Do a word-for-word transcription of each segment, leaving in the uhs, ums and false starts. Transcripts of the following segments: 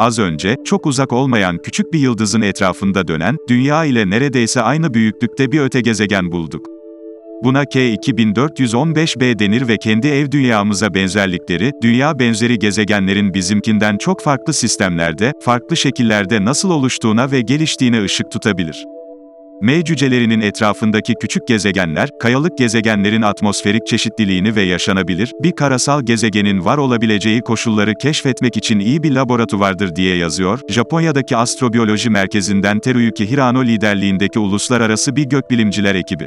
az önce, çok uzak olmayan küçük bir yıldızın etrafında dönen, Dünya ile neredeyse aynı büyüklükte bir öte gezegen bulduk. Buna K iki bin dört yüz on beş b denir ve kendi ev dünyamıza benzerlikleri, dünya benzeri gezegenlerin bizimkinden çok farklı sistemlerde, farklı şekillerde nasıl oluştuğuna ve geliştiğine ışık tutabilir. M cücelerinin etrafındaki küçük gezegenler, kayalık gezegenlerin atmosferik çeşitliliğini ve yaşanabilir, bir karasal gezegenin var olabileceği koşulları keşfetmek için iyi bir laboratuvardır diye yazıyor, Japonya'daki Astrobiyoloji Merkezi'nden Teruyuki Hirano liderliğindeki uluslararası bir gökbilimciler ekibi.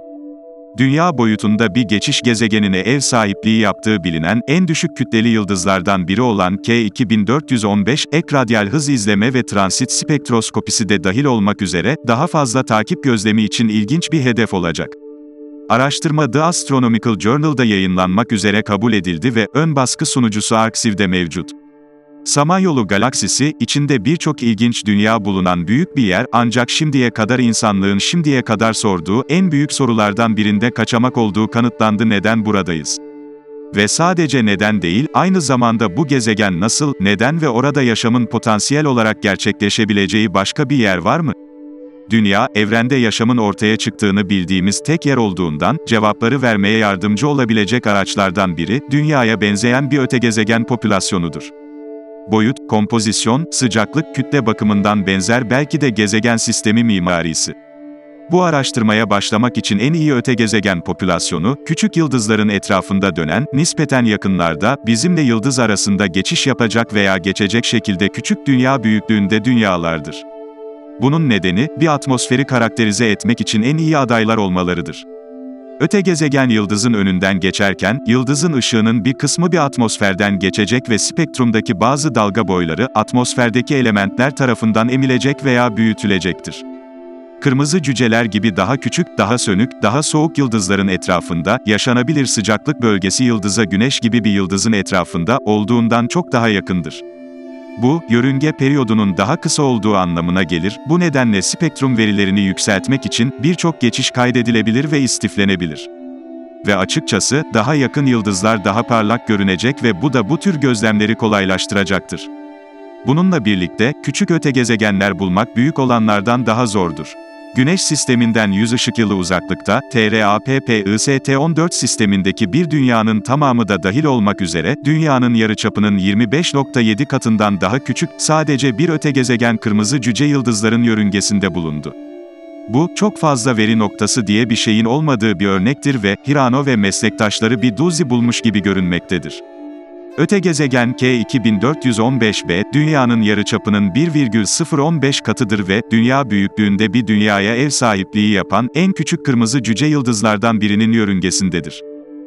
Dünya boyutunda bir geçiş gezegenine ev sahipliği yaptığı bilinen, en düşük kütleli yıldızlardan biri olan K iki bin dört yüz on beş, ek radyal hız izleme ve transit spektroskopisi de dahil olmak üzere, daha fazla takip gözlemi için ilginç bir hedef olacak. Araştırma The Astronomical Journal'da yayınlanmak üzere kabul edildi ve, ön baskı sunucusu Arxiv'de mevcut. Samanyolu galaksisi, içinde birçok ilginç dünya bulunan büyük bir yer, ancak şimdiye kadar insanlığın şimdiye kadar sorduğu en büyük sorulardan birinde kaçamak olduğu kanıtlandı. Neden buradayız? Ve sadece neden değil, aynı zamanda bu gezegen nasıl, neden ve orada yaşamın potansiyel olarak gerçekleşebileceği başka bir yer var mı? Dünya, evrende yaşamın ortaya çıktığını bildiğimiz tek yer olduğundan, cevapları vermeye yardımcı olabilecek araçlardan biri, Dünya'ya benzeyen bir öte gezegen popülasyonudur. Boyut, kompozisyon, sıcaklık, kütle bakımından benzer belki de gezegen sistemi mimarisi. Bu araştırmaya başlamak için en iyi öte gezegen popülasyonu, küçük yıldızların etrafında dönen, nispeten yakınlarda, bizimle yıldız arasında geçiş yapacak veya geçecek şekilde küçük dünya büyüklüğünde dünyalardır. Bunun nedeni, bir atmosferi karakterize etmek için en iyi adaylar olmalarıdır. Öte gezegen yıldızın önünden geçerken, yıldızın ışığının bir kısmı bir atmosferden geçecek ve spektrumdaki bazı dalga boyları, atmosferdeki elementler tarafından emilecek veya büyütülecektir. Kırmızı cüceler gibi daha küçük, daha sönük, daha soğuk yıldızların etrafında, yaşanabilir sıcaklık bölgesi yıldıza Güneş gibi bir yıldızın etrafında olduğundan çok daha yakındır. Bu, yörünge periyodunun daha kısa olduğu anlamına gelir, bu nedenle spektrum verilerini yükseltmek için birçok geçiş kaydedilebilir ve istiflenebilir. Ve açıkçası, daha yakın yıldızlar daha parlak görünecek ve bu da bu tür gözlemleri kolaylaştıracaktır. Bununla birlikte, küçük öte gezegenler bulmak büyük olanlardan daha zordur. Güneş sisteminden yüz ışık yılı uzaklıkta, T R A P P I S T on dört sistemindeki bir dünyanın tamamı da dahil olmak üzere, dünyanın yarıçapının yirmi beş nokta yedi katından daha küçük, sadece bir öte gezegen kırmızı cüce yıldızların yörüngesinde bulundu. Bu, çok fazla veri noktası diye bir şeyin olmadığı bir örnektir ve, Hirano ve meslektaşları bir doozy bulmuş gibi görünmektedir. Öte gezegen K iki bin dört yüz on beş b, Dünya'nın yarıçapının bir virgül sıfır on beş katıdır ve, Dünya büyüklüğünde bir dünyaya ev sahipliği yapan, en küçük kırmızı cüce yıldızlardan birinin yörüngesindedir.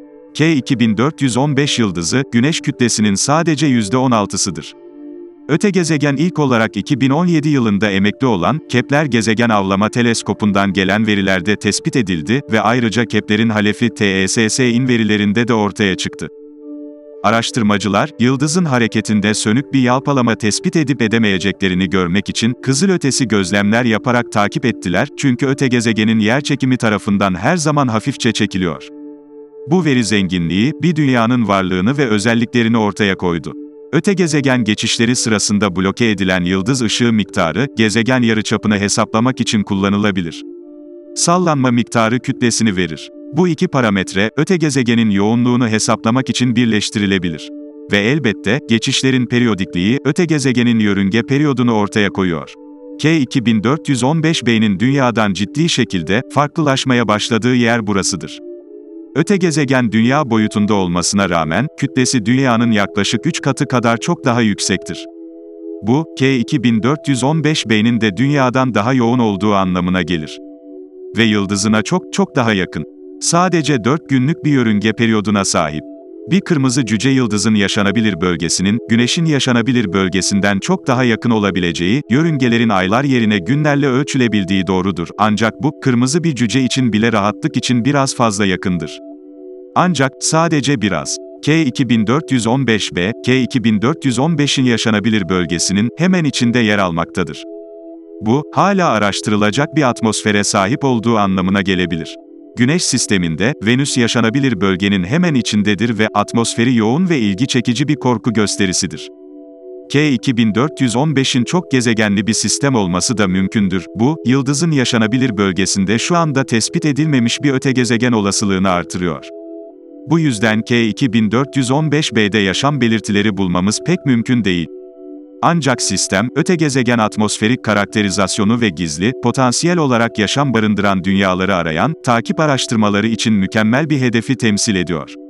K iki bin dört yüz on beş yıldızı, Güneş kütlesinin sadece yüzde on altısıdır. Öte gezegen ilk olarak iki bin on yedi yılında emekli olan, Kepler Gezegen Avlama Teleskopu'ndan gelen verilerde tespit edildi ve ayrıca Kepler'in halefi T E S S in verilerinde de ortaya çıktı. Araştırmacılar, yıldızın hareketinde sönük bir yalpalama tespit edip edemeyeceklerini görmek için, kızılötesi gözlemler yaparak takip ettiler, çünkü öte gezegenin yerçekimi tarafından her zaman hafifçe çekiliyor. Bu veri zenginliği, bir dünyanın varlığını ve özelliklerini ortaya koydu. Öte gezegen geçişleri sırasında bloke edilen yıldız ışığı miktarı, gezegen yarıçapını hesaplamak için kullanılabilir. Sallanma miktarı kütlesini verir. Bu iki parametre, öte gezegenin yoğunluğunu hesaplamak için birleştirilebilir. Ve elbette, geçişlerin periyodikliği, öte gezegenin yörünge periyodunu ortaya koyuyor. K iki bin dört yüz on beş b'nin Dünya'dan ciddi şekilde, farklılaşmaya başladığı yer burasıdır. Öte gezegen Dünya boyutunda olmasına rağmen, kütlesi Dünya'nın yaklaşık üç katı kadar çok daha yüksektir. Bu, K iki bin dört yüz on beş b'nin de Dünya'dan daha yoğun olduğu anlamına gelir. Ve yıldızına çok çok daha yakın. Sadece dört günlük bir yörünge periyoduna sahip. Bir kırmızı cüce yıldızın yaşanabilir bölgesinin, Güneş'in yaşanabilir bölgesinden çok daha yakın olabileceği, yörüngelerin aylar yerine günlerle ölçülebildiği doğrudur. Ancak bu, kırmızı bir cüce için bile rahatlık için biraz fazla yakındır. Ancak, sadece biraz. K iki bin dört yüz on beş b, K iki bin dört yüz on beş'in yaşanabilir bölgesinin, hemen içinde yer almaktadır. Bu, hala araştırılacak bir atmosfere sahip olduğu anlamına gelebilir. Güneş sisteminde, Venüs yaşanabilir bölgenin hemen içindedir ve atmosferi yoğun ve ilgi çekici bir korku gösterisidir. K iki bin dört yüz on beşin çok gezegenli bir sistem olması da mümkündür. Bu, yıldızın yaşanabilir bölgesinde şu anda tespit edilmemiş bir ötegezegen olasılığını artırıyor. Bu yüzden K iki bin dört yüz on beş b'de yaşam belirtileri bulmamız pek mümkün değil. Ancak sistem, ötegezegen atmosferik karakterizasyonu ve gizli, potansiyel olarak yaşam barındıran dünyaları arayan, takip araştırmaları için mükemmel bir hedefi temsil ediyor.